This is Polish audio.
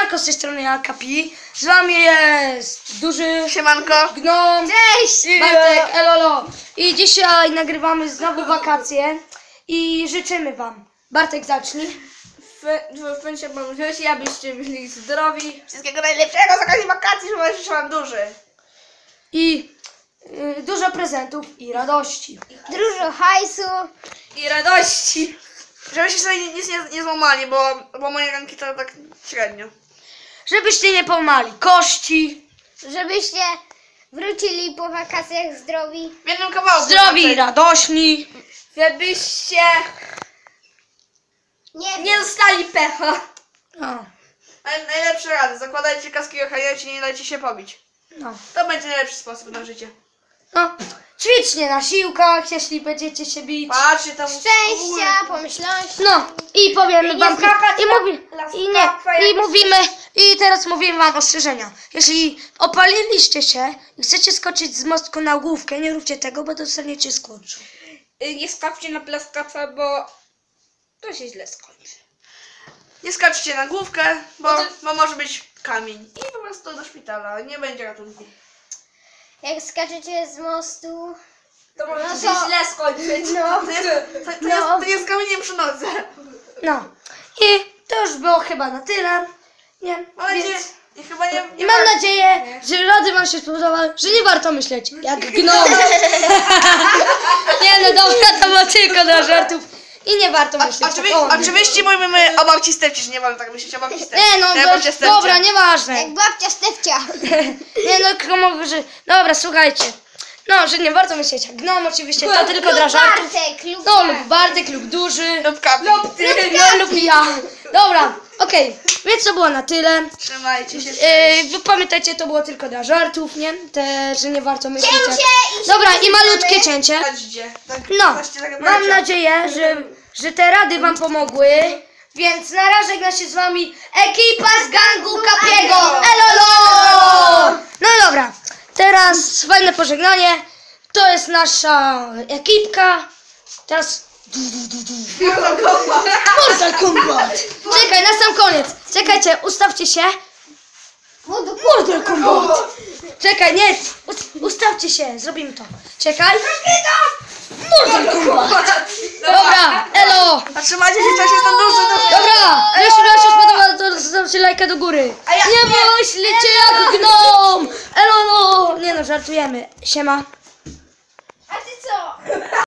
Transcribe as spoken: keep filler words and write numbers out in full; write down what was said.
Siemanko, z tej strony Alkapi. Z wami jest duży Siemanko. Gnom. Cześć. Bartek, elolo. I dzisiaj nagrywamy znowu wakacje i życzymy wam. Bartek, zacznij. W pęcie mam wziąć, abyście byli zdrowi. Wszystkiego najlepszego z okazji wakacji, żeby życzę wam duży. I y, dużo prezentów i radości. Dużo hajsu. I radości. Żebyście sobie nic nie, nie złamali, bo, bo moje ranki to tak średnio. Żebyście nie pomali kości. Żebyście wrócili po wakacjach zdrowi. W jednym kawałku. Zdrowi i znaczy, radośni. Żebyście Nie, nie dostali pecha. No, Naj, najlepsze rady. Zakładajcie kaski ochraniacie i nie dajcie się pobić. no. To będzie najlepszy sposób na życie. no. Ćwiczcie na siłkach, jeśli będziecie się bić. Patrzcie tam. szczęścia, pomyślności. No i powiemy I nie wam skakać i, na- mówi, na i nie skakach, i jak- mówimy i teraz mówimy wam ostrzeżenia. Jeśli opaliliście się i chcecie skoczyć z mostku na główkę, nie róbcie tego, bo dostaniecie skurczu. Y, Nie skapcie na plaskacza, bo to się źle skończy. Nie skaczcie na główkę, bo, bo może być kamień. I po prostu do szpitala. Nie będzie ratunku. Jak skaczecie z mostu. To może No się to- źle skończyć. No. To jest, to, to, No. jest, to jest kamieniem przy nodze. No i to już było chyba na tyle. Nie, Mam nadzieję, więc... i chyba nie, I nie mam ma- nadzieję, że rady wam się spodobały, że nie warto myśleć jak gnom. Nie no dobra, to było tylko dla żartów. I nie warto myśleć jak Oczywiście, on. oczywiście mówimy o babci Stefci, że nie mamy tak myśleć o babci Stefci. Nie no, Ja do, babcia Stefcia. dobra, nieważne. Jak babcia Stefcia. Nie no, komu, że... Dobra, słuchajcie. No, że nie warto myśleć jak gnom, oczywiście, to tylko dla żartów. Bartek, lub No, lub Bartek, lub duży. Lub kapi. No, lub ja. Dobra, okej, więc to było na tyle. Trzymajcie się. Yy, pamiętajcie, to było tylko dla żartów, nie? Te, że nie warto myśleć jak... Cięcie i Dobra, się i malutkie widzimy. cięcie. Chodźcie. Tak, No, chodźcie, tak jak mam powiedział. nadzieję, że, że te rady wam pomogły. Więc na razie żegna się z wami ekipa z gangu Kapiego. Elolo! No dobra, teraz fajne pożegnanie. To jest nasza ekipka. Teraz... Mortal Kombat! Czekaj, na sam koniec. Czekajcie, ustawcie się. Mortal Kombat! Czekaj, nie, us- ustawcie się, zrobimy to. Czekaj. Mortal Kombat! Dobra, elo! A trzymajcie się, cześć, jestem duży, duży. Dobra, jeśli wam się spodoba, to zostawcie lajka do góry. A ja- Nie myślicie jak gnom! Elo no! Nie no, żartujemy. Siema. A ty co?